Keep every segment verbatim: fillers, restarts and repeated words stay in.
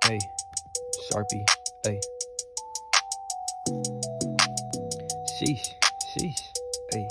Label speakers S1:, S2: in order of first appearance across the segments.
S1: Hey, Sharpie, hey. Sheesh, sheesh, hey.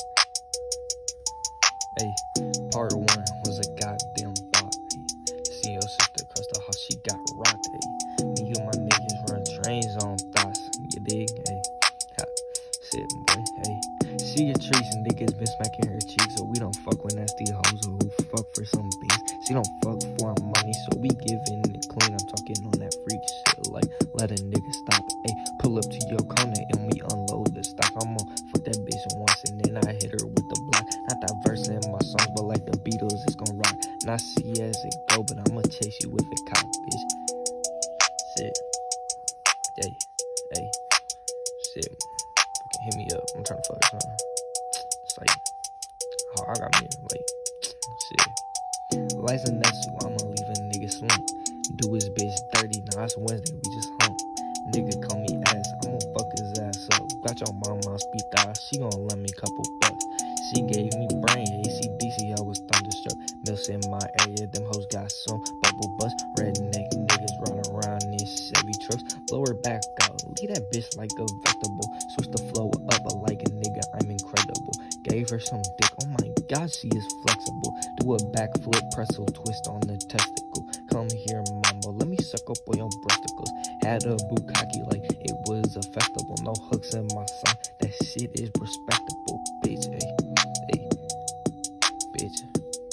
S1: Hey, part one was a goddamn bop, hey. See your sister cause the house she got rocked, hey. Me and my niggas run trains on thoughts, you dig, hey. Ha, shit, boy, hey. See your trees and niggas been smacking her cheeks, so we don't fuck with nasty hoes or who fuck for some beans. She don't fuck for our money, so we giving it clean. I'm talking on that freak shit, like let a nigga stop. Ayy, pull up to your corner and we unload the stock. I'm on fuck that bitch once and then I hit her with the block. Not that verse in my songs, but like the Beatles, it's gon' rock. Not see as it go, but I'ma chase you with a cop, bitch. Shit, hey, hey, shit. Fucking hit me up. I'm trying to fuck something. It's like, oh, I got me like, shit. Life's a nut, so I'ma leave a nigga slump. Do his bitch dirty, now it's Wednesday, we just hump. Nigga call me ass, I'ma fuck his ass up. Got your mama on speed dial, she gon' lend me a couple bucks. She gave me brain, A C D C, I was thunderstruck. Mills in my area, them hoes got some bubble bust. Redneck niggas run around in Chevy trucks. Blow her back out, leave that bitch like a vegetable. Switch the flow up, but like a nigga, I'm incredible. Gave her some dick, oh my god, she is flexible. Do a backflip, pretzel twist on the testicle. Come here, mama, let me suck up on your breasticles. Had a bukkake like it was a festival. No hooks in my song, that shit is respectable, bitch, hey, hey, bitch,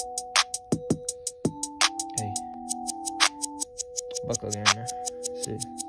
S1: hey, buckle in there, shit.